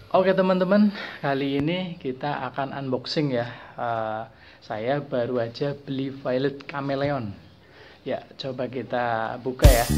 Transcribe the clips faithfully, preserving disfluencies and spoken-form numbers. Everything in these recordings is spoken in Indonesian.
Oke teman-teman, kali ini kita akan unboxing ya. Uh, saya baru aja beli Violet Chameleon. Ya, coba kita buka ya.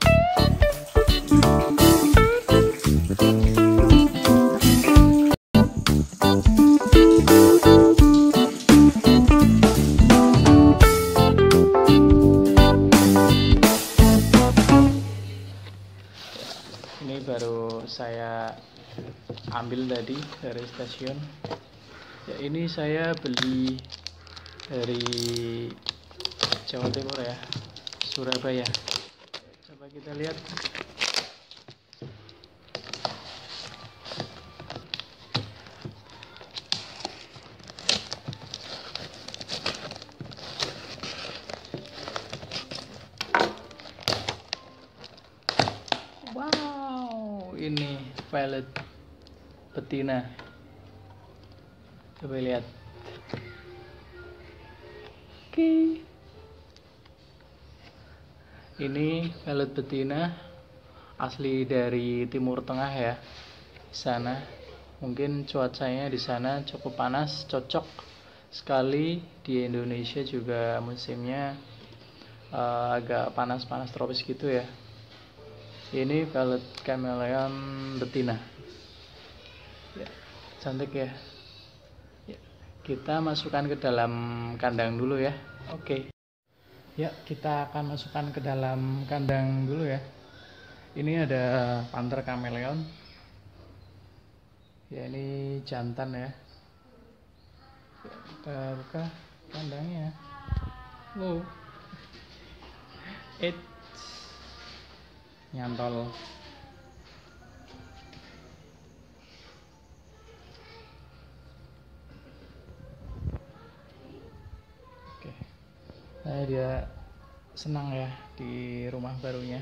Ini baru saya ambil tadi dari stasiun ya. Ini saya beli dari Jawa Timur ya, Surabaya. Coba kita lihat. Wow, ini Violet betina. Coba lihat. Oke. Ini Violet betina asli dari Timur Tengah ya. Di sana mungkin cuacanya di sana cukup panas, cocok sekali. Di Indonesia juga musimnya uh, agak panas-panas tropis gitu ya. Ini Violet Chameleon betina. Ya, cantik ya. Ya, kita masukkan ke dalam kandang dulu ya. Oke. Ya, kita akan masukkan ke dalam kandang dulu ya. Ini ada Panther Chameleon. Ya, ini jantan ya. Ya, kita buka kandangnya. Wow. It nyantol. Oke, nah dia senang ya di rumah barunya.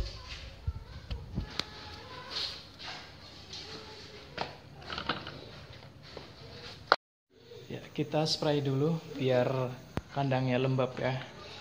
Ya, kita spray dulu biar kandangnya lembab ya.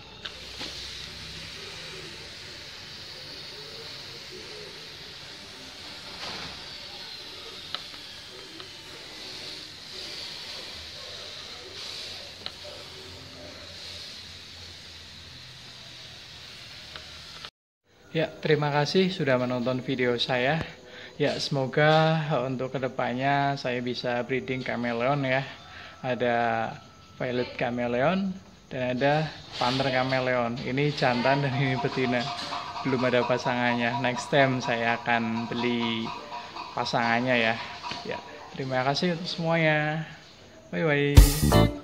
Ya, terima kasih sudah menonton video saya. Ya, semoga untuk kedepannya saya bisa breeding chameleon ya. Ada Violet Chameleon dan ada Panther Chameleon. Ini jantan dan ini betina. Belum ada pasangannya. Next time saya akan beli pasangannya ya. Ya, terima kasih untuk semuanya. Bye bye.